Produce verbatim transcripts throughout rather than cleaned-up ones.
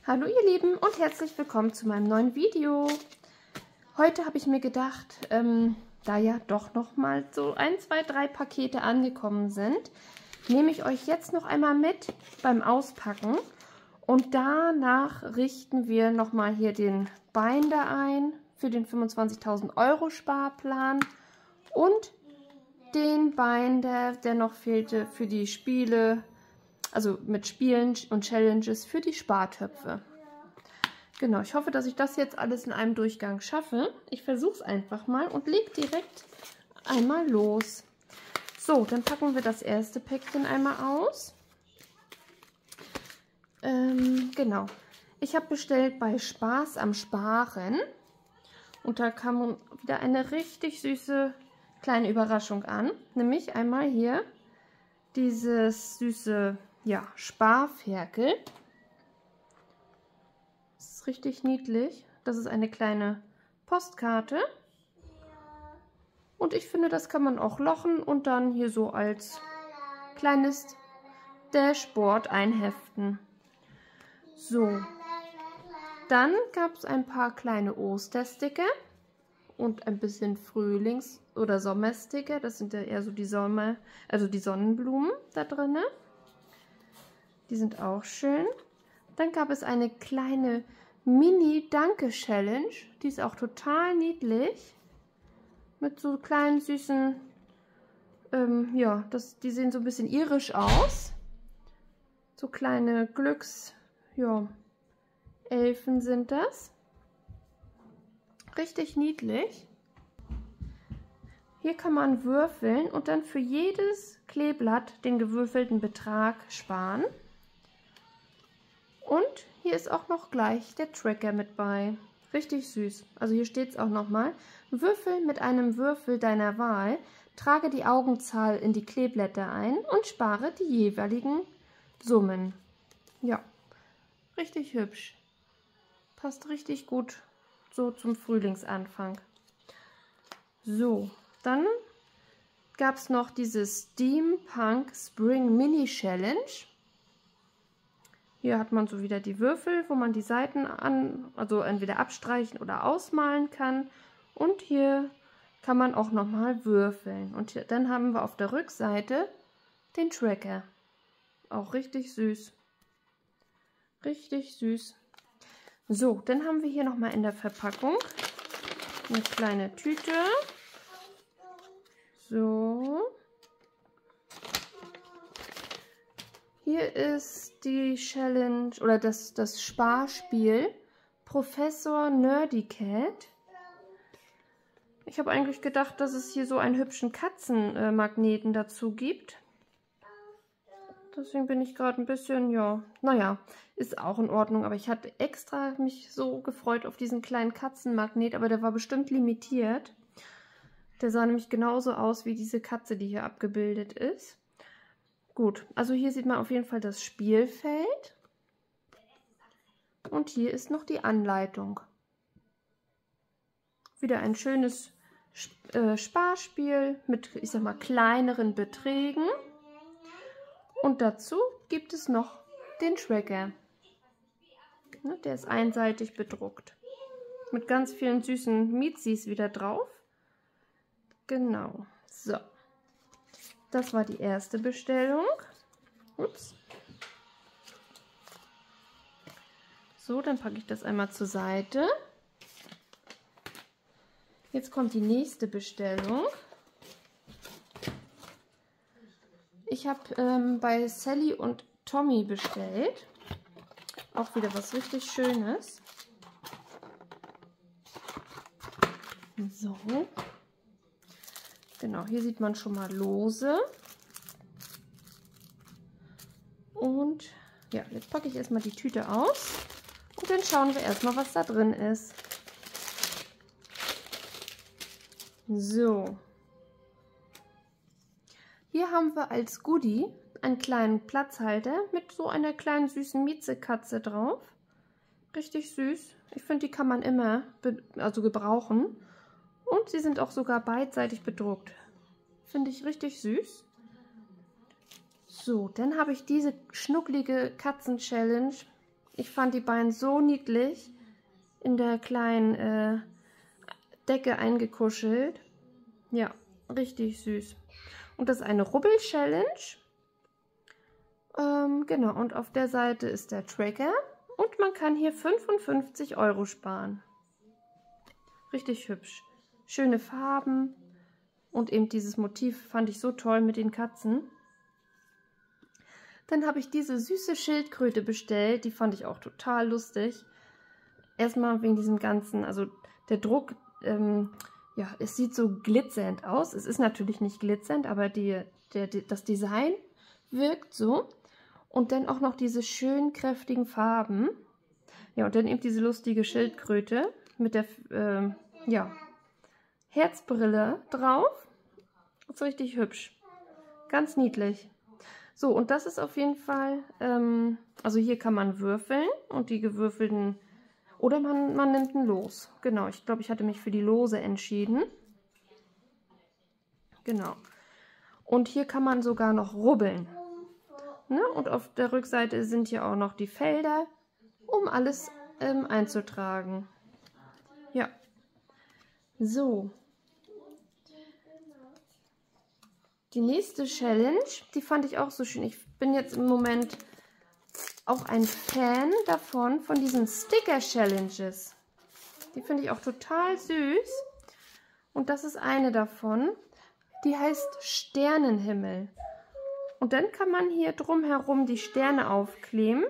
Hallo ihr Lieben und herzlich willkommen zu meinem neuen Video. Heute habe ich mir gedacht, ähm, da ja doch noch mal so ein, zwei, drei Pakete angekommen sind, nehme ich euch jetzt noch einmal mit beim Auspacken und danach richten wir noch mal hier den Binder ein für den fünfundzwanzigtausend Euro Sparplan und den Binder, der noch fehlte für die Spiele, also mit Spielen und Challenges für die Spartöpfe. Genau, ich hoffe, dass ich das jetzt alles in einem Durchgang schaffe. Ich versuche es einfach mal und lege direkt einmal los. So, dann packen wir das erste Päckchen einmal aus. Ähm, genau, ich habe bestellt bei Spaß am Sparen und da kam wieder eine richtig süße kleine Überraschung an. Nämlich einmal hier dieses süße ja, Sparferkel. Das ist richtig niedlich. Das ist eine kleine Postkarte. Und ich finde, das kann man auch lochen und dann hier so als kleines Dashboard einheften. So. Dann gab es ein paar kleine Ostersticker und ein bisschen Frühlings- oder Sommersticker. Das sind ja eher so die Sommer, also die Sonnenblumen da drin. Die sind auch schön. Dann gab es eine kleine Mini-Danke-Challenge. Die ist auch total niedlich. Mit so kleinen, süßen, ähm, ja, das, die sehen so ein bisschen irisch aus. So kleine Glücks, ja, Elfen sind das. Richtig niedlich. Hier kann man würfeln und dann für jedes Kleeblatt den gewürfelten Betrag sparen. Und hier ist auch noch gleich der Tracker mit bei. Richtig süß. Also hier steht es auch nochmal. Würfel mit einem Würfel deiner Wahl. Trage die Augenzahl in die Kleeblätter ein und spare die jeweiligen Summen. Ja, richtig hübsch. Passt richtig gut so zum Frühlingsanfang. So, dann gab es noch dieses Steampunk Spring Mini Challenge. Hier hat man so wieder die Würfel, wo man die Seiten an, also entweder abstreichen oder ausmalen kann. Und hier kann man auch nochmal würfeln. Und hier, dann haben wir auf der Rückseite den Tracker. Auch richtig süß. Richtig süß. So, dann haben wir hier nochmal in der Verpackung eine kleine Tüte. So. Hier ist die Challenge oder das, das Sparspiel Professor Nerdy Cat. Ich habe eigentlich gedacht, dass es hier so einen hübschen Katzenmagneten dazu gibt. Deswegen bin ich gerade ein bisschen, ja, naja, ist auch in Ordnung. Aber ich hatte extra mich so gefreut auf diesen kleinen Katzenmagnet, aber der war bestimmt limitiert. Der sah nämlich genauso aus wie diese Katze, die hier abgebildet ist. Gut, also hier sieht man auf jeden Fall das Spielfeld. Und hier ist noch die Anleitung. Wieder ein schönes äh, Sparspiel mit, ich sag mal, kleineren Beträgen. Und dazu gibt es noch den Tracker. Ne, der ist einseitig bedruckt. Mit ganz vielen süßen Mietzis wieder drauf. Genau, so. Das war die erste Bestellung. Ups. So, dann packe ich das einmal zur Seite. Jetzt kommt die nächste Bestellung. Ich habe ähm, bei Sally und Tommy bestellt. Auch wieder was richtig Schönes. So. Genau, hier sieht man schon mal Lose. Und ja, jetzt packe ich erstmal die Tüte aus. Und dann schauen wir erstmal, was da drin ist. So. Hier haben wir als Goodie einen kleinen Platzhalter mit so einer kleinen süßen Miezekatze drauf. Richtig süß. Ich finde, die kann man immer also gebrauchen. Und sie sind auch sogar beidseitig bedruckt. Finde ich richtig süß. So, dann habe ich diese schnucklige Katzen-Challenge Ich fand die beiden so niedlich in der kleinen äh, Decke eingekuschelt. Ja, richtig süß. Und das ist eine Rubbel-Challenge. Ähm, genau, und auf der Seite ist der Tracker. Und man kann hier fünfundfünfzig Euro sparen. Richtig hübsch. Schöne Farben. Und eben dieses Motiv fand ich so toll mit den Katzen. Dann habe ich diese süße Schildkröte bestellt. Die fand ich auch total lustig. Erstmal wegen diesem ganzen, also der Druck, ähm, ja, es sieht so glitzernd aus. Es ist natürlich nicht glitzernd, aber die, der, das Design wirkt so. Und dann auch noch diese schön kräftigen Farben. Ja, und dann eben diese lustige Schildkröte mit der, äh, ja, Herzbrille drauf. Das ist richtig hübsch. Ganz niedlich. So, und das ist auf jeden Fall, ähm, also hier kann man würfeln und die gewürfelten, oder man, man nimmt ein Los. Genau, ich glaube, ich hatte mich für die Lose entschieden. Genau. Und hier kann man sogar noch rubbeln. Ne? Und auf der Rückseite sind hier auch noch die Felder, um alles ähm, einzutragen. Ja. So. Die nächste Challenge, die fand ich auch so schön. Ich bin jetzt im Moment auch ein Fan davon, von diesen Sticker-Challenges. Die finde ich auch total süß. Und das ist eine davon. Die heißt Sternenhimmel. Und dann kann man hier drumherum die Sterne aufkleben.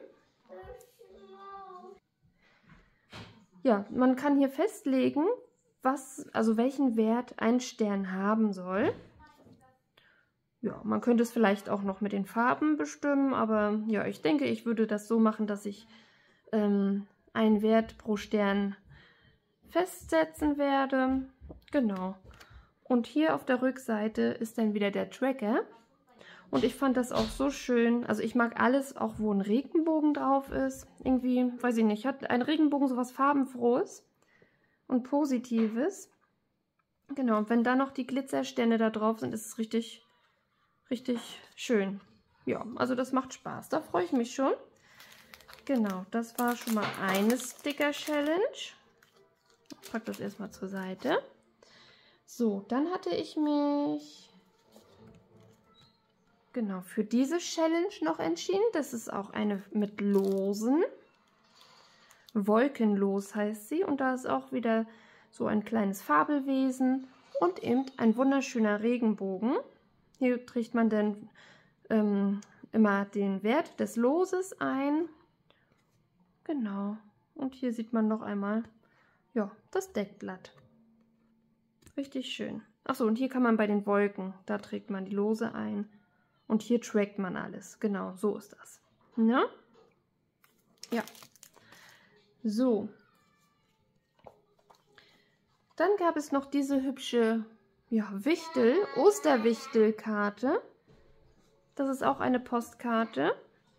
Ja, man kann hier festlegen, was, also welchen Wert ein Stern haben soll. Ja, man könnte es vielleicht auch noch mit den Farben bestimmen, aber ja, ich denke, ich würde das so machen, dass ich ähm, einen Wert pro Stern festsetzen werde. Genau. Und hier auf der Rückseite ist dann wieder der Tracker. Und ich fand das auch so schön. Also ich mag alles, auch wo ein Regenbogen drauf ist. Irgendwie, weiß ich nicht, hat ein Regenbogen sowas Farbenfrohes und Positives. Genau, und wenn da noch die Glitzersterne da drauf sind, ist es richtig... Richtig schön. Ja, also das macht Spaß. Da freue ich mich schon. Genau, das war schon mal eine Sticker-Challenge. Ich packe das erstmal zur Seite. So, dann hatte ich mich genau für diese Challenge noch entschieden. Das ist auch eine mit Losen. Wolkenlos heißt sie. Und da ist auch wieder so ein kleines Fabelwesen und eben ein wunderschöner Regenbogen. Hier trägt man dann ähm, immer den Wert des Loses ein. Genau. Und hier sieht man noch einmal, ja, das Deckblatt. Richtig schön. Achso, und hier kann man bei den Wolken, da trägt man die Lose ein. Und hier trackt man alles. Genau, so ist das. Ne? Ja. So. Dann gab es noch diese hübsche... Ja, Wichtel, Osterwichtelkarte. Das ist auch eine Postkarte.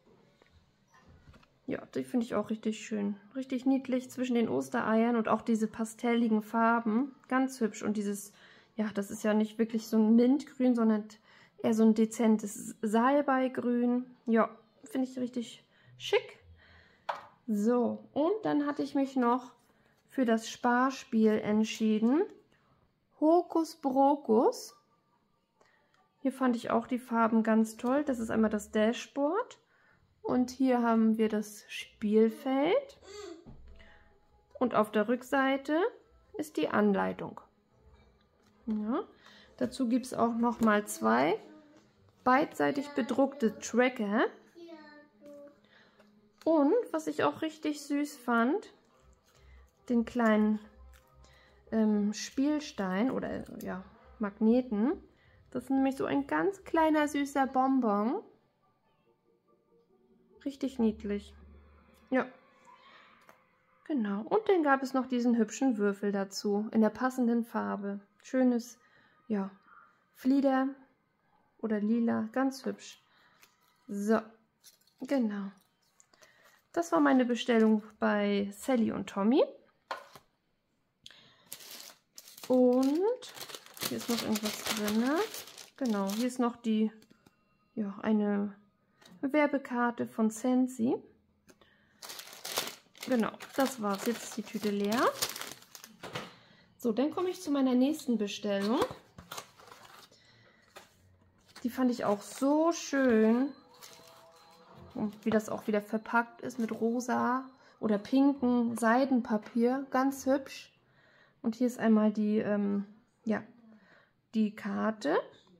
Ja, die finde ich auch richtig schön. Richtig niedlich zwischen den Ostereiern und auch diese pastelligen Farben. Ganz hübsch. Und dieses, ja, das ist ja nicht wirklich so ein Mintgrün, sondern eher so ein dezentes Salbeigrün. Ja, finde ich richtig schick. So, und dann hatte ich mich noch für das Sparspiel entschieden. Hokus Brokus. Hier fand ich auch die Farben ganz toll. Das ist einmal das Dashboard. Und hier haben wir das Spielfeld. Und auf der Rückseite ist die Anleitung. Ja. Dazu gibt es auch noch mal zwei beidseitig bedruckte Tracker. Und was ich auch richtig süß fand, den kleinen ähm, Spielstein oder ja, Magneten. Das ist nämlich so ein ganz kleiner süßer Bonbon. Richtig niedlich. Ja. Genau. Und dann gab es noch diesen hübschen Würfel dazu in der passenden Farbe. Schönes, ja, Flieder oder lila. Ganz hübsch. So. Genau. Das war meine Bestellung bei Sally und Tommy. Und hier ist noch irgendwas drin. Genau, hier ist noch die, ja, eine Werbekarte von Scentsy. genau, das war's. Jetzt ist die Tüte leer. So, dann komme ich zu meiner nächsten Bestellung. Die fand ich auch so schön. Und wie das auch wieder verpackt ist mit rosa oder pinken Seidenpapier. Ganz hübsch. Und hier ist einmal die, ähm, ja, die Karte.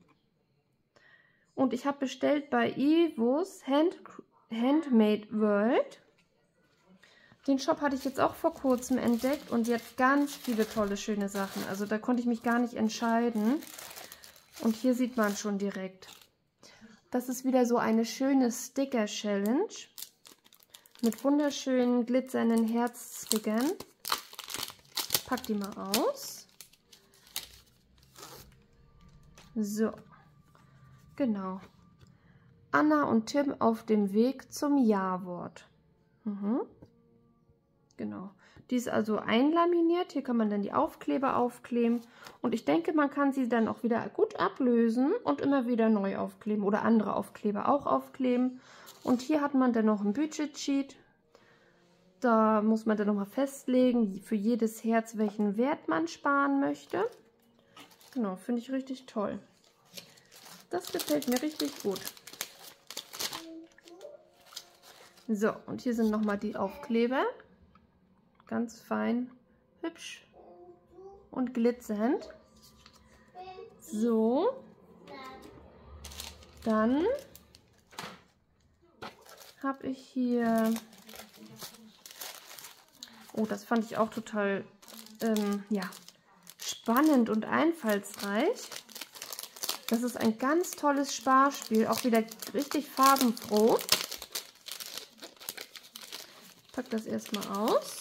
Und ich habe bestellt bei Ivos Hand, Handmade World. Den Shop hatte ich jetzt auch vor kurzem entdeckt und sie hat ganz viele tolle, schöne Sachen. Also da konnte ich mich gar nicht entscheiden. Und hier sieht man schon direkt. Das ist wieder so eine schöne Sticker-Challenge mit wunderschönen glitzernden Herzstickern. Ich pack die mal aus. So, genau. Anna und Tim auf dem Weg zum Ja-Wort. Mhm. Genau. Die ist also einlaminiert. Hier kann man dann die Aufkleber aufkleben. Und ich denke, man kann sie dann auch wieder gut ablösen und immer wieder neu aufkleben oder andere Aufkleber auch aufkleben. Und hier hat man dann noch ein Budget-Sheet. Da muss man dann nochmal festlegen, für jedes Herz, welchen Wert man sparen möchte. Genau, finde ich richtig toll. Das gefällt mir richtig gut. So, und hier sind nochmal die Aufkleber. Ganz fein, hübsch und glitzernd. So, dann habe ich hier, oh, das fand ich auch total ähm, ja, spannend und einfallsreich. Das ist ein ganz tolles Sparspiel, auch wieder richtig farbenfroh. Ich packe das erstmal aus.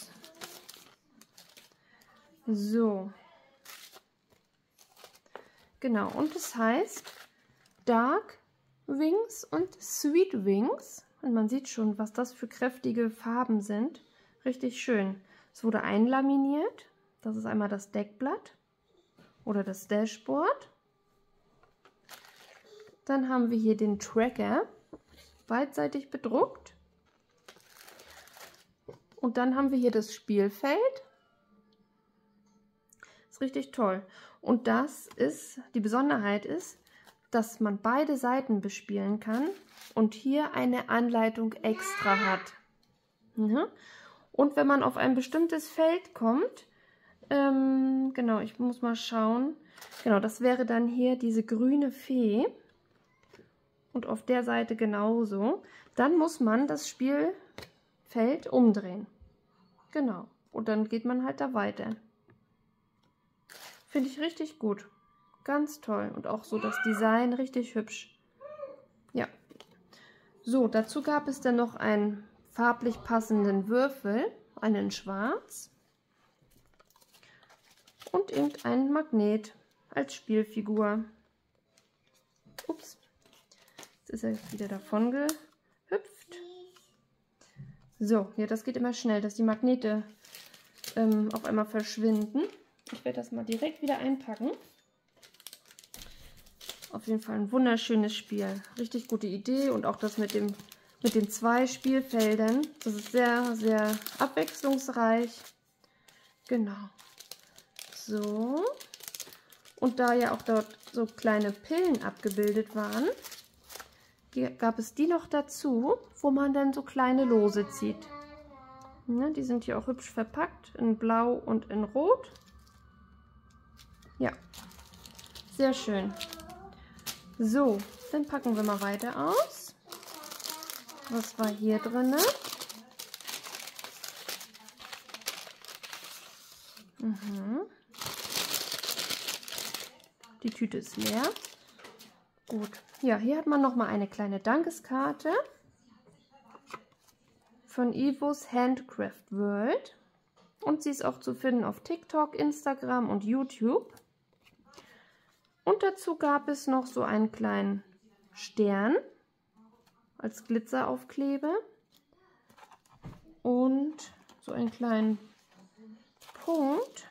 So, genau, und das heißt Dark Wings und Sweet Wings. Und man sieht schon, was das für kräftige Farben sind. Richtig schön. Es wurde einlaminiert. Das ist einmal das Deckblatt oder das Dashboard. Dann haben wir hier den Tracker, beidseitig bedruckt. Und dann haben wir hier das Spielfeld. Richtig toll. Und das ist, die Besonderheit ist, dass man beide Seiten bespielen kann und hier eine Anleitung extra hat. Mhm. Und wenn man auf ein bestimmtes Feld kommt, ähm, genau, ich muss mal schauen, genau, das wäre dann hier diese grüne Fee und auf der Seite genauso, dann muss man das Spielfeld umdrehen. Genau, und dann geht man halt da weiter. Finde ich richtig gut. Ganz toll. Und auch so das Design richtig hübsch. Ja. So, dazu gab es dann noch einen farblich passenden Würfel. Einen schwarz. Und eben einen Magnet als Spielfigur. Ups. Jetzt ist er wieder davon gehüpft. So, ja, das geht immer schnell, dass die Magnete ähm, auf einmal verschwinden. Ich werde das mal direkt wieder einpacken. Auf jeden Fall ein wunderschönes Spiel. Richtig gute Idee und auch das mit, dem, mit den zwei Spielfeldern. Das ist sehr, sehr abwechslungsreich. Genau. So. Und da ja auch dort so kleine Pillen abgebildet waren, gab es die noch dazu, wo man dann so kleine Lose zieht. Ja, die sind hier auch hübsch verpackt in Blau und in Rot. Ja, sehr schön. So, dann packen wir mal weiter aus. Was war hier drin? Mhm. Die Tüte ist leer. Gut. Ja, hier hat man noch mal eine kleine Dankeskarte von Ivos Handcraft World. Und sie ist auch zu finden auf TikTok, Instagram und YouTube. Und dazu gab es noch so einen kleinen Stern als Glitzeraufkleber und so einen kleinen Punkt.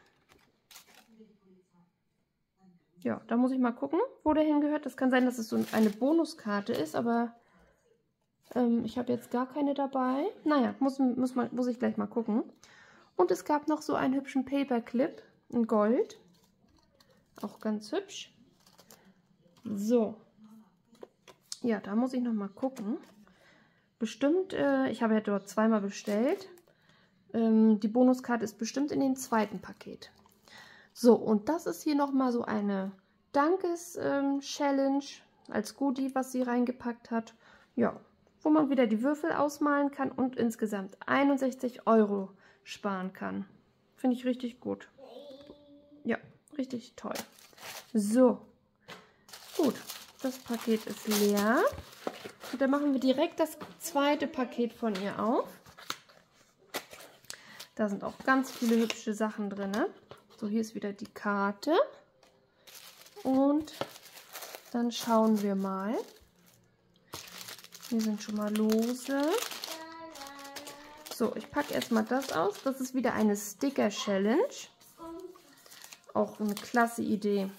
Ja, da muss ich mal gucken, wo der hingehört. Das kann sein, dass es so eine Bonuskarte ist, aber Ähm, ich habe jetzt gar keine dabei. Naja, muss, muss, man, muss ich gleich mal gucken. Und es gab noch so einen hübschen Paperclip in Gold. Auch ganz hübsch. So. Ja, da muss ich noch mal gucken. Bestimmt, äh, ich habe ja dort zweimal bestellt. Ähm, die Bonuskarte ist bestimmt in dem zweiten Paket. So, und das ist hier noch mal so eine Dankes-Challenge als Goodie, was sie reingepackt hat. Ja, wo man wieder die Würfel ausmalen kann und insgesamt einundsechzig Euro sparen kann. Finde ich richtig gut. Ja, richtig toll. So, gut, das Paket ist leer. Und dann machen wir direkt das zweite Paket von ihr auf. Da sind auch ganz viele hübsche Sachen drin. So, hier ist wieder die Karte. Und dann schauen wir mal. Hier sind schon mal Lose. So, ich packe erstmal das aus. Das ist wieder eine Sticker-Challenge. Auch eine klasse Idee.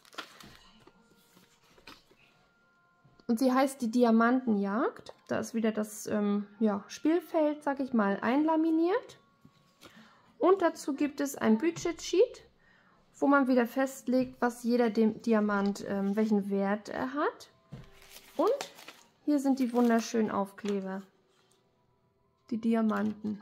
Und sie heißt die Diamantenjagd. Da ist wieder das ähm, ja, Spielfeld, sag ich mal, einlaminiert. Und dazu gibt es ein Budget-Sheet, wo man wieder festlegt, was jeder dem Diamant, ähm, welchen Wert er hat. Und hier sind die wunderschönen Aufkleber. Die Diamanten.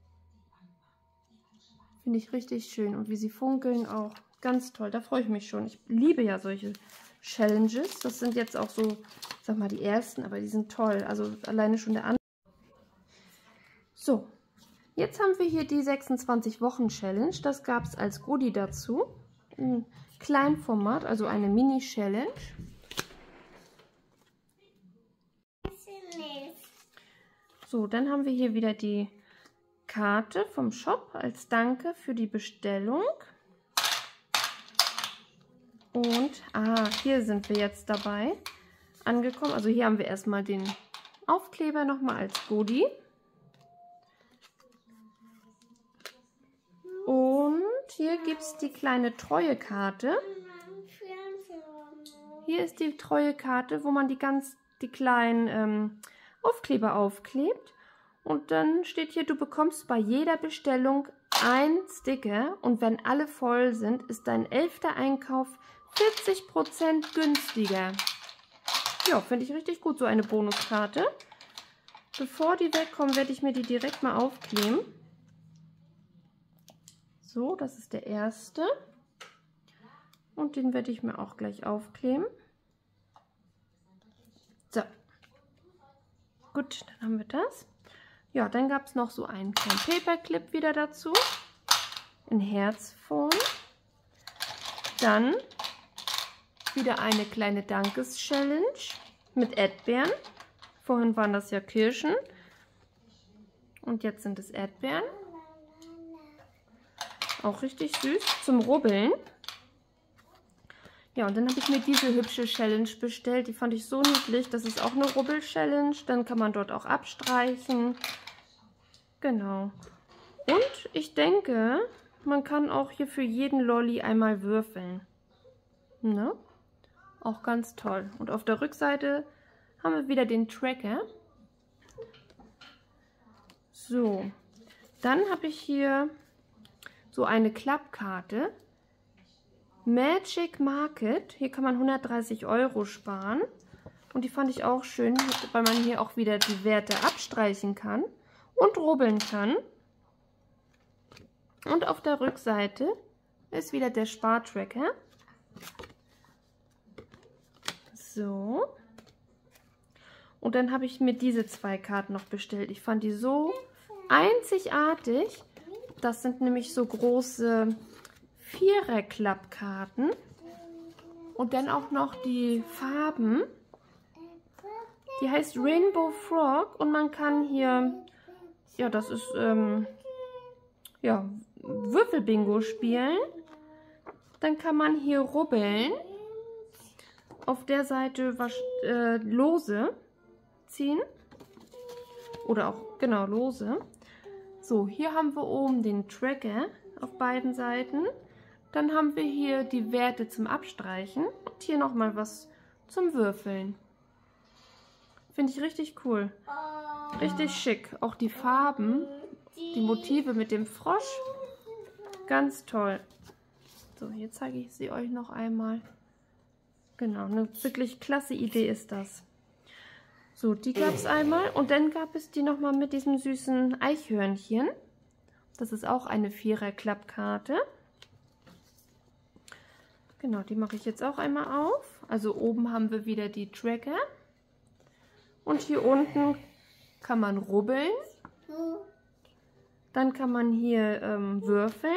Finde ich richtig schön. Und wie sie funkeln auch. Ganz toll. Da freue ich mich schon. Ich liebe ja solche Challenges. Das sind jetzt auch so, sag mal, die ersten, aber die sind toll. Also alleine schon der andere. So, jetzt haben wir hier die sechsundzwanzig Wochen Challenge. Das gab es als Goodie dazu. Ein Kleinformat, also eine Mini-Challenge. So, dann haben wir hier wieder die Karte vom Shop als Danke für die Bestellung. Und, ah, hier sind wir jetzt dabei angekommen. Also hier haben wir erstmal den Aufkleber nochmal als Goodie. Und hier gibt es die kleine Treuekarte. Hier ist die Treuekarte, wo man die ganz, die kleinen ähm, Aufkleber aufklebt. Und dann steht hier, du bekommst bei jeder Bestellung ein Sticker. Und wenn alle voll sind, ist dein elfter Einkauf vierzig Prozent günstiger. Ja, finde ich richtig gut, so eine Bonuskarte. Bevor die wegkommen, werde ich mir die direkt mal aufkleben. So, das ist der erste. Und den werde ich mir auch gleich aufkleben. So. Gut, dann haben wir das. Ja, dann gab es noch so einen kleinen Paperclip wieder dazu. In Herzform. Dann wieder eine kleine Dankes-Challenge mit Erdbeeren. Vorhin waren das ja Kirschen. Und jetzt sind es Erdbeeren. Auch richtig süß zum Rubbeln. Ja, und dann habe ich mir diese hübsche Challenge bestellt. Die fand ich so niedlich. Das ist auch eine Rubbel-Challenge. Dann kann man dort auch abstreichen. Genau. Und ich denke, man kann auch hier für jeden Lolli einmal würfeln. Ne? Auch ganz toll. Und auf der Rückseite haben wir wieder den Tracker. So. Dann habe ich hier so eine Klappkarte. Magic Market. Hier kann man hundertdreißig Euro sparen. Und die fand ich auch schön, weil man hier auch wieder die Werte abstreichen kann und rubbeln kann. Und auf der Rückseite ist wieder der Spartracker. So. Und dann habe ich mir diese zwei Karten noch bestellt. Ich fand die so einzigartig. Das sind nämlich so große Vierer-Klappkarten. Und dann auch noch die Farben. Die heißt Rainbow Frog. Und man kann hier, ja, das ist, ähm, ja, Würfelbingo spielen. Dann kann man hier rubbeln. Auf der Seite was, äh, Lose ziehen. Oder auch, genau, Lose. So, hier haben wir oben den Tracker auf beiden Seiten. Dann haben wir hier die Werte zum Abstreichen. Und hier nochmal was zum Würfeln. Finde ich richtig cool. Richtig schick. Auch die Farben, die Motive mit dem Frosch. Ganz toll. So, hier zeige ich sie euch noch einmal. Genau, eine wirklich klasse Idee ist das. So, die gab es einmal. Und dann gab es die nochmal mit diesem süßen Eichhörnchen. Das ist auch eine Vierer-Klappkarte. Genau, die mache ich jetzt auch einmal auf. Also oben haben wir wieder die Tracker. Und hier unten kann man rubbeln. Dann kann man hier ähm, würfeln.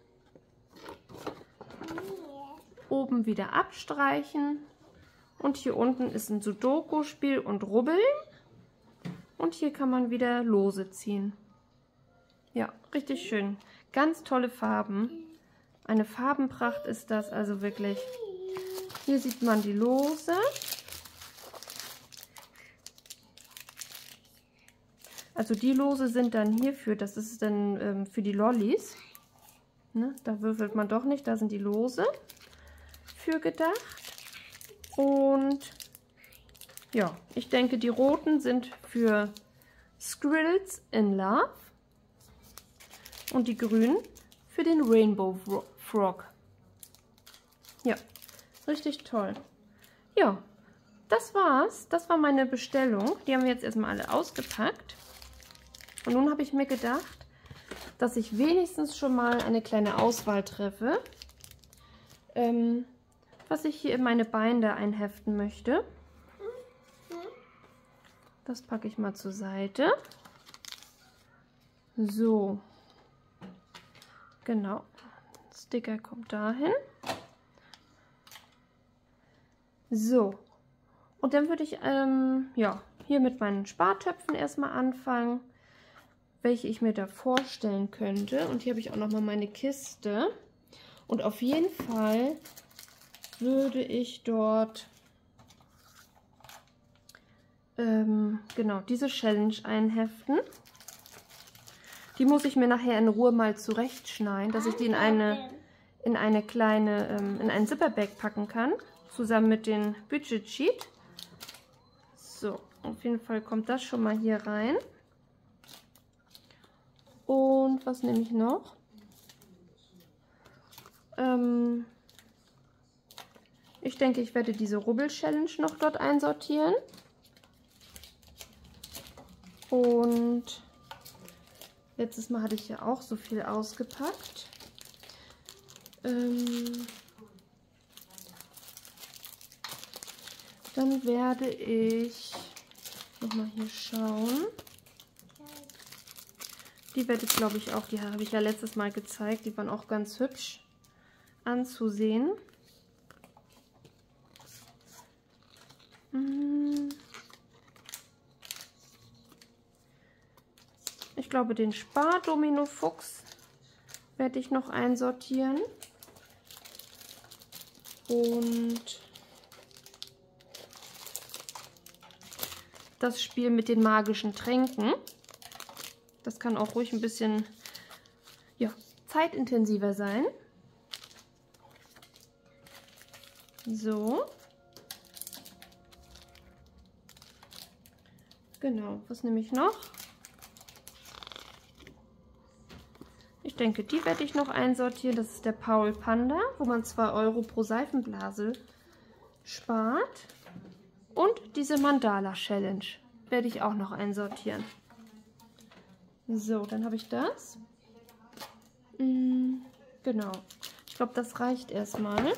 Oben wieder abstreichen. Und hier unten ist ein Sudoku-Spiel und Rubbeln. Und hier kann man wieder Lose ziehen. Ja, richtig schön. Ganz tolle Farben. Eine Farbenpracht ist das also wirklich. Hier sieht man die Lose. Also die Lose sind dann hierfür, das ist dann ähm, für die Lollis. Ne, da würfelt man doch nicht, da sind die Lose für gedacht. Und ja, ich denke, die roten sind für Squirrels in Love. Und die grünen für den Rainbow Frog. Ja, richtig toll. Ja, das war's. Das war meine Bestellung. Die haben wir jetzt erstmal alle ausgepackt. Und nun habe ich mir gedacht, dass ich wenigstens schon mal eine kleine Auswahl treffe, ähm, was ich hier in meine Binder einheften möchte. Das packe ich mal zur Seite. So. Genau. Sticker kommt dahin. So. Und dann würde ich ähm, ja, hier mit meinen Spartöpfen erstmal anfangen, welche ich mir da vorstellen könnte. Und hier habe ich auch noch mal meine Kiste. Und auf jeden Fall würde ich dort ähm, genau diese Challenge einheften. Die muss ich mir nachher in Ruhe mal zurechtschneiden, dass ich die in eine, in eine kleine, ähm, in ein Zipperbag packen kann, zusammen mit dem Budget Sheet. So, auf jeden Fall kommt das schon mal hier rein. Und was nehme ich noch? Ähm, ich denke, ich werde diese Rubbel-Challenge noch dort einsortieren. Und letztes Mal hatte ich ja auch so viel ausgepackt. Ähm, dann werde ich nochmal hier schauen. Die werde ich, glaube ich, auch, die habe ich ja letztes Mal gezeigt. Die waren auch ganz hübsch anzusehen. Ich glaube, den Spar-Domino-Fuchs werde ich noch einsortieren. Und das Spiel mit den magischen Tränken. Das kann auch ruhig ein bisschen ja, zeitintensiver sein. So. Genau, was nehme ich noch? Ich denke, die werde ich noch einsortieren. Das ist der Paul Panda, wo man zwei Euro pro Seifenblase spart. Und diese Mandala Challenge werde ich auch noch einsortieren. So, dann habe ich das. Mhm, genau. Ich glaube, das reicht erstmal.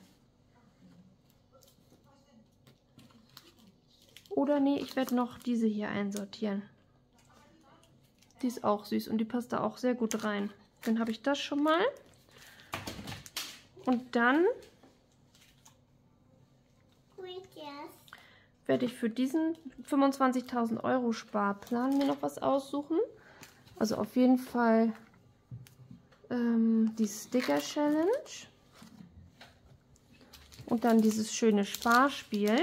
Oder nee, ich werde noch diese hier einsortieren. Die ist auch süß und die passt da auch sehr gut rein. Dann habe ich das schon mal. Und dann werde ich für diesen fünfundzwanzigtausend Euro Sparplan mir noch was aussuchen. Also auf jeden Fall ähm, die Sticker Challenge. Und dann dieses schöne Sparspiel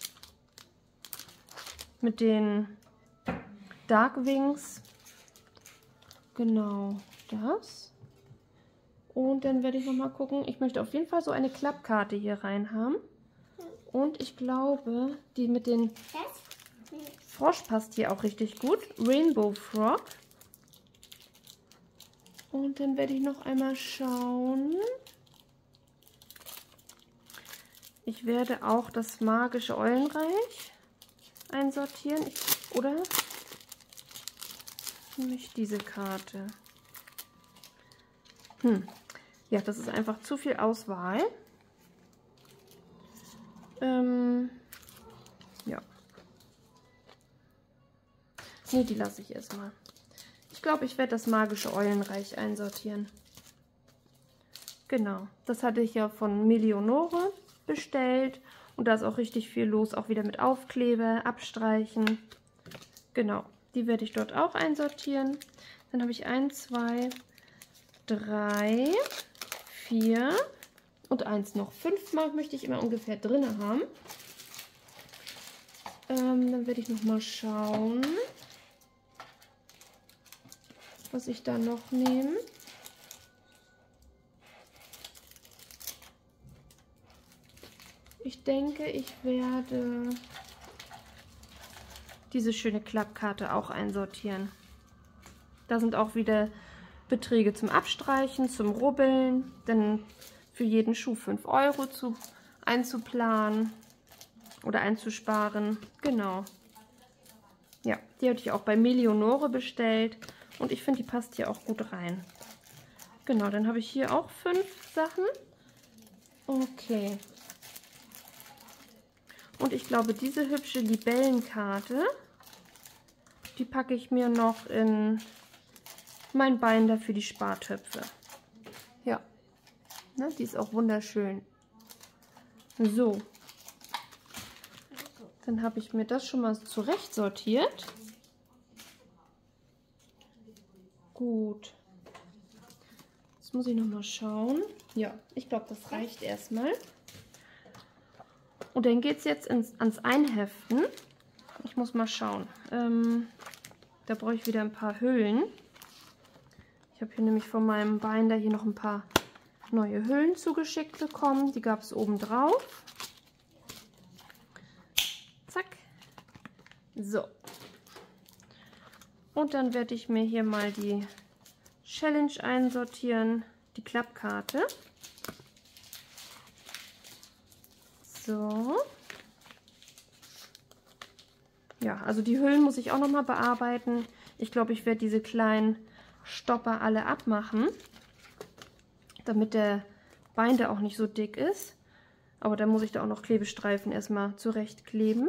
mit den Dark Wings. Genau das. Und dann werde ich noch mal gucken. Ich möchte auf jeden Fall so eine Klappkarte hier rein haben. Und ich glaube, die mit den Frosch passt hier auch richtig gut. Rainbow Frog. Und dann werde ich noch einmal schauen. Ich werde auch das magische Eulenreich einsortieren. Ich, oder nehme ich diese Karte? Hm. Ja, das ist einfach zu viel Auswahl. Ähm, ja. Ne, die lasse ich erstmal. Ich glaube, ich werde das magische Eulenreich einsortieren. Genau, das hatte ich ja von Millionore bestellt. Und da ist auch richtig viel los, auch wieder mit Aufkleber, Abstreichen. Genau, die werde ich dort auch einsortieren. Dann habe ich eins, zwei, drei, vier und eins noch. Fünfmal möchte ich immer ungefähr drin haben. Ähm, dann werde ich noch mal schauen, was ich da noch nehme. Ich denke, ich werde diese schöne Klappkarte auch einsortieren. Da sind auch wieder Beträge zum Abstreichen, zum Rubbeln, dann für jeden Schuh fünf Euro zu, einzuplanen oder einzusparen. Genau. Ja, die hatte ich auch bei Millionore bestellt und ich finde, die passt hier auch gut rein. Genau, dann habe ich hier auch fünf Sachen. Okay. Und ich glaube, diese hübsche Libellenkarte, die packe ich mir noch in mein Binder für die Spartöpfe. Ja, ne, die ist auch wunderschön. So, dann habe ich mir das schon mal zurecht sortiert. Gut. Jetzt muss ich noch mal schauen. Ja, ich glaube, das reicht erstmal. Und dann geht es jetzt ins, ans Einheften. Ich muss mal schauen. Ähm, da brauche ich wieder ein paar Hüllen. Ich habe hier nämlich von meinem Binder hier noch ein paar neue Hüllen zugeschickt bekommen. Die gab es oben drauf. Zack. So. Und dann werde ich mir hier mal die Challenge einsortieren. Die Klappkarte. So. Ja, also die Hüllen muss ich auch noch mal bearbeiten. Ich glaube, ich werde diese kleinen Stopper alle abmachen, damit der Binder auch nicht so dick ist. Aber dann muss ich da auch noch Klebestreifen erstmal zurechtkleben.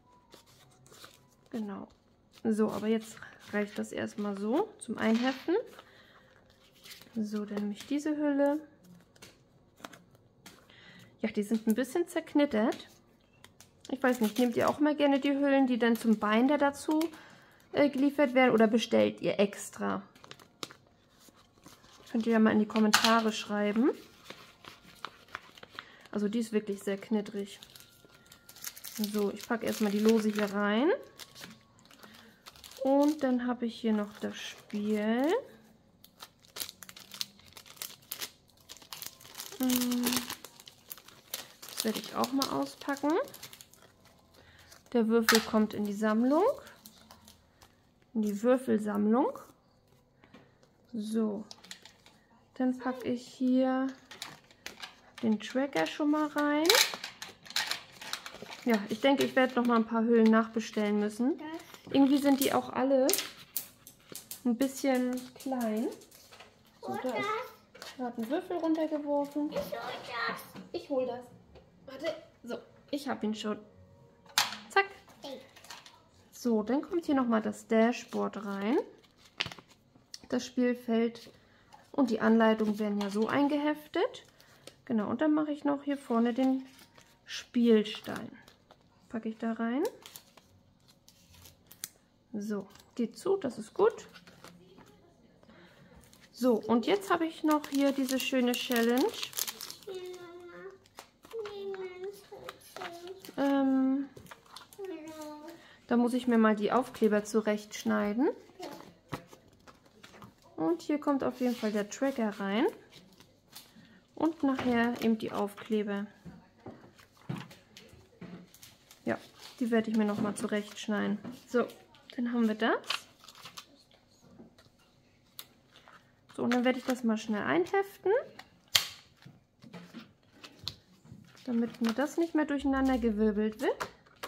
Genau. So, aber jetzt reicht das erstmal so zum Einheften. So, dann nehme ich diese Hülle. Ja, die sind ein bisschen zerknittert. Ich weiß nicht, nehmt ihr auch mal gerne die Hüllen, die dann zum Binder dazu äh, geliefert werden, oder bestellt ihr extra? Könnt ihr ja mal in die Kommentare schreiben. Also die ist wirklich sehr knittrig. So, ich packe erstmal die Lose hier rein. Und dann habe ich hier noch das Spiel. Das werde ich auch mal auspacken. Der Würfel kommt in die Sammlung. In die Würfelsammlung. So. Dann packe ich hier den Tracker schon mal rein. Ja, ich denke, ich werde noch mal ein paar Hüllen nachbestellen müssen. Irgendwie sind die auch alle ein bisschen klein. So, da ist gerade ein Würfel runtergeworfen. Ich hol das. Ich hol das. Warte. So, ich habe ihn schon. Zack. So, dann kommt hier noch mal das Dashboard rein. Das Spielfeld und die Anleitung werden ja so eingeheftet. Genau, und dann mache ich noch hier vorne den Spielstein. Packe ich da rein. So, geht zu, das ist gut. So, und jetzt habe ich noch hier diese schöne Challenge. Ähm, da muss ich mir mal die Aufkleber zurechtschneiden. Und hier kommt auf jeden Fall der Tracker rein. Und nachher eben die Aufkleber. Ja, Die werde ich mir noch mal zurechtschneiden. So, dann haben wir das. So, und dann werde ich das mal schnell einheften, damit mir das nicht mehr durcheinander gewirbelt wird.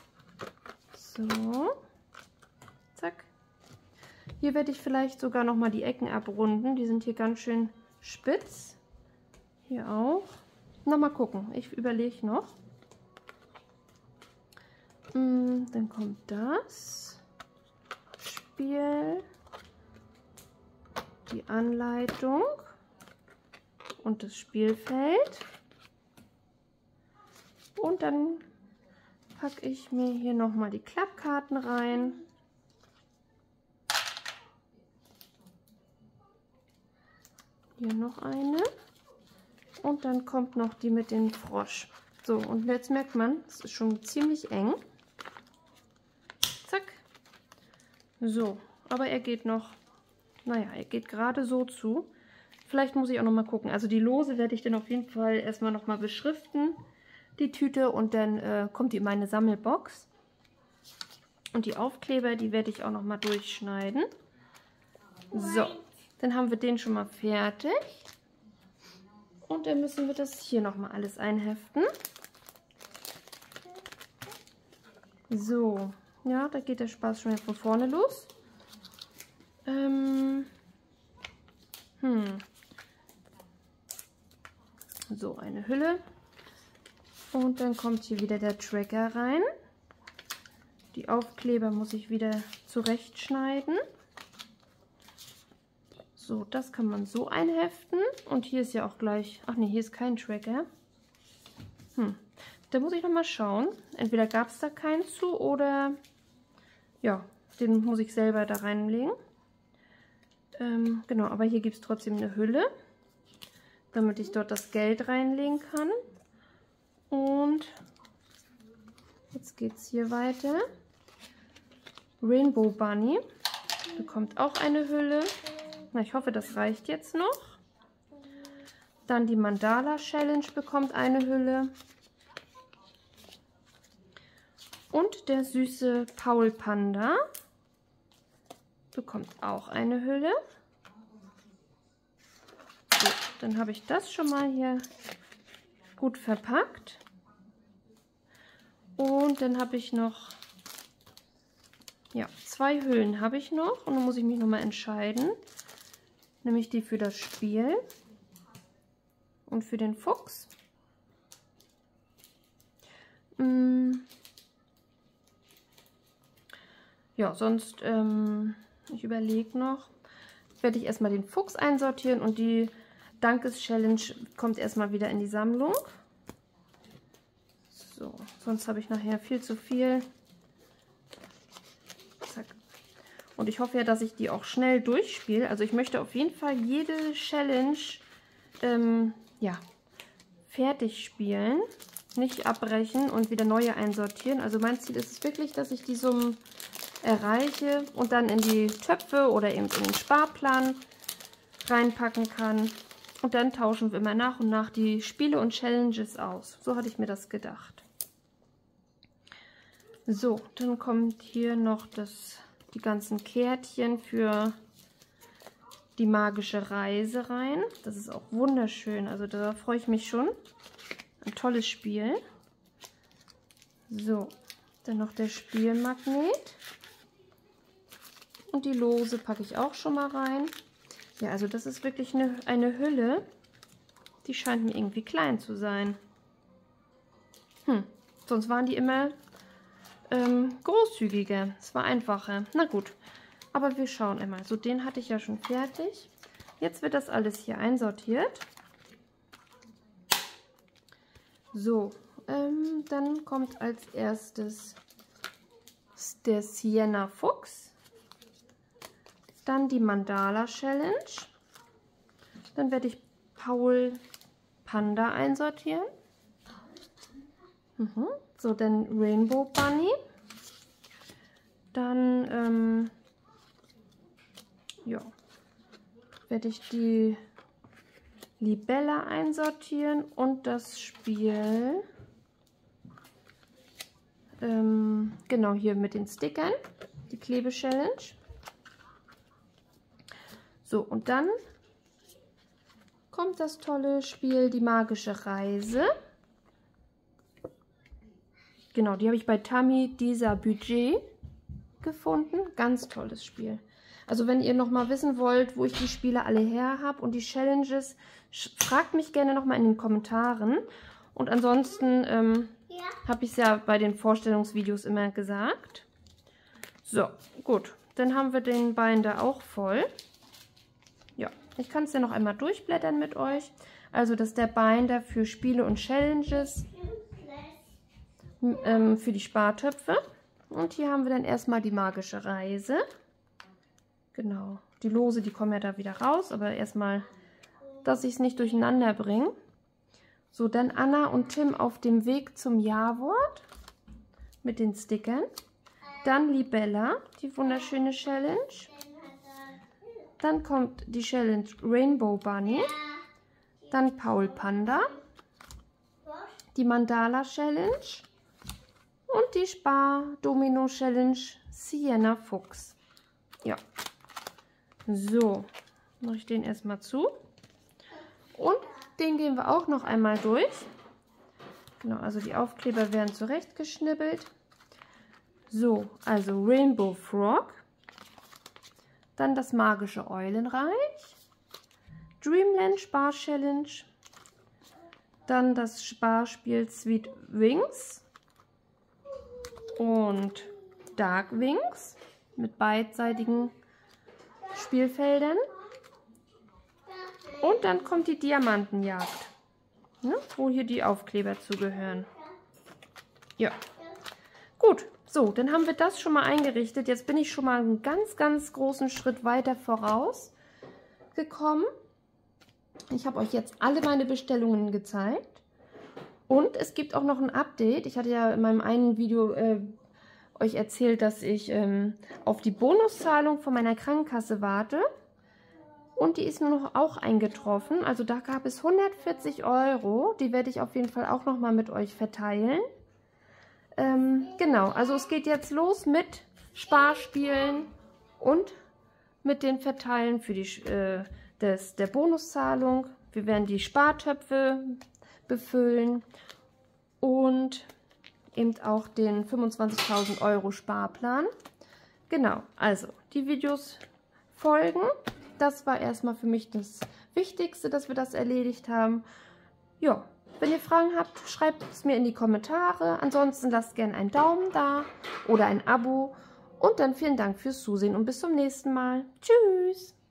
So, zack. Hier werde ich vielleicht sogar noch mal die Ecken abrunden. Die sind hier ganz schön spitz. Hier auch. Noch mal gucken. Ich überlege noch. Hm, dann kommt das Spiel, die Anleitung und das Spielfeld. Und dann packe ich mir hier noch mal die Klappkarten rein. Hier noch eine. Und dann kommt noch die mit dem Frosch. So, und jetzt merkt man, es ist schon ziemlich eng. Zack. So, aber er geht noch, naja, er geht gerade so zu. Vielleicht muss ich auch noch mal gucken. Also die Lose werde ich dann auf jeden Fall erstmal noch mal beschriften, die Tüte, und dann äh, kommt die in meine Sammelbox. Und die Aufkleber, die werde ich auch noch mal durchschneiden. So, dann haben wir den schon mal fertig. Und dann müssen wir das hier noch mal alles einheften. So, ja, da geht der Spaß schon von vorne los. Ähm, hm. So, eine Hülle. Und dann kommt hier wieder der Tracker rein. Die Aufkleber muss ich wieder zurechtschneiden. So, das kann man so einheften. Und hier ist ja auch gleich... Ach nee, hier ist kein Tracker. Hm. Da muss ich noch mal schauen. Entweder gab es da keinen zu oder... Ja, den muss ich selber da reinlegen. Ähm, genau, aber hier gibt es trotzdem eine Hülle, damit ich dort das Geld reinlegen kann. Und jetzt geht es hier weiter. Rainbow Bunny bekommt auch eine Hülle. Na, ich hoffe, das reicht jetzt noch. Dann die Mandala Challenge bekommt eine Hülle. Und der süße Paul Panda bekommt auch eine Hülle. So, dann habe ich das schon mal hier gut verpackt. Und dann habe ich noch, ja, zwei Hüllen habe ich noch. Und dann muss ich mich noch mal entscheiden. Nämlich die für das Spiel und für den Fuchs. Hm. Ja, sonst, ähm, ich überlege noch, werde ich erstmal den Fuchs einsortieren und die Dankes-Challenge kommt erstmal wieder in die Sammlung. So, sonst habe ich nachher viel zu viel. Zack. Und ich hoffe ja, dass ich die auch schnell durchspiele. Also ich möchte auf jeden Fall jede Challenge ähm, ja, fertig spielen. Nicht abbrechen und wieder neue einsortieren. Also mein Ziel ist es wirklich, dass ich die Summen erreiche und dann in die Töpfe oder eben in den Sparplan reinpacken kann. Und dann tauschen wir immer nach und nach die Spiele und Challenges aus. So hatte ich mir das gedacht. So, dann kommt hier noch das, die ganzen Kärtchen für die magische Reise rein. Das ist auch wunderschön. Also da freue ich mich schon. Ein tolles Spiel. So, dann noch der Spielmagnet. Und die Lose packe ich auch schon mal rein. Ja, also das ist wirklich eine, eine Hülle. Die scheint mir irgendwie klein zu sein. Hm, sonst waren die immer ähm, großzügiger. Es war einfacher. Na gut, aber wir schauen einmal. So, den hatte ich ja schon fertig. Jetzt wird das alles hier einsortiert. So, ähm, dann kommt als erstes der Sienna Fuchs. Dann die Mandala Challenge. Dann werde ich Paul Panda einsortieren. Mhm. So, dann Rainbow Bunny. Dann ähm, ja, werde ich die Libella einsortieren und das Spiel ähm, genau hier mit den Stickern, die Klebe-Challenge. So, und dann kommt das tolle Spiel, die magische Reise. Genau, die habe ich bei Tami dieser Budget gefunden. Ganz tolles Spiel. Also wenn ihr noch mal wissen wollt, wo ich die Spiele alle her habe und die Challenges, fragt mich gerne noch mal in den Kommentaren. Und ansonsten ähm, ja. habe ich es ja bei den Vorstellungsvideos immer gesagt. So, gut. Dann haben wir den Binder auch voll. Ja, ich kann es ja noch einmal durchblättern mit euch. Also das ist der Binder für Spiele und Challenges, ähm, für die Spartöpfe. Und hier haben wir dann erstmal die magische Reise. Genau, die Lose, die kommen ja da wieder raus, aber erstmal, dass ich es nicht durcheinander bringe. So, dann Anna und Tim auf dem Weg zum Ja-Wort mit den Stickern. Dann Libella, die wunderschöne Challenge. Dann kommt die Challenge Rainbow Bunny. Dann Paul Panda. Die Mandala Challenge. Und die Spar-Domino Challenge Sienna Fuchs. Ja. So, mache ich den erstmal zu. Und den gehen wir auch noch einmal durch. Genau, also die Aufkleber werden zurechtgeschnibbelt. So, also Rainbow Frog. Dann das magische Eulenreich. Dreamland Spar Challenge. Dann das Sparspiel Sweet Wings. Und Dark Wings mit beidseitigen Spielfeldern. Und dann kommt die Diamantenjagd, ne, wo hier die Aufkleber zugehören. Ja, gut. So, dann haben wir das schon mal eingerichtet. Jetzt bin ich schon mal einen ganz, ganz großen Schritt weiter voraus gekommen. Ich habe euch jetzt alle meine Bestellungen gezeigt. Und es gibt auch noch ein Update. Ich hatte ja in meinem einen Video äh, euch erzählt, dass ich ähm, auf die Bonuszahlung von meiner Krankenkasse warte. Und die ist nur noch auch eingetroffen. Also da gab es hundertvierzig Euro. Die werde ich auf jeden Fall auch noch mal mit euch verteilen. Ähm, genau, also es geht jetzt los mit Sparspielen und mit den Verteilen für die, äh, des, der Bonuszahlung. Wir werden die Spartöpfe befüllen und eben auch den fünfundzwanzigtausend Euro Sparplan. Genau, also die Videos folgen. Das war erstmal für mich das Wichtigste, dass wir das erledigt haben. Ja, wenn ihr Fragen habt, schreibt es mir in die Kommentare. Ansonsten lasst gerne einen Daumen da oder ein Abo. Und dann vielen Dank fürs Zusehen und bis zum nächsten Mal. Tschüss!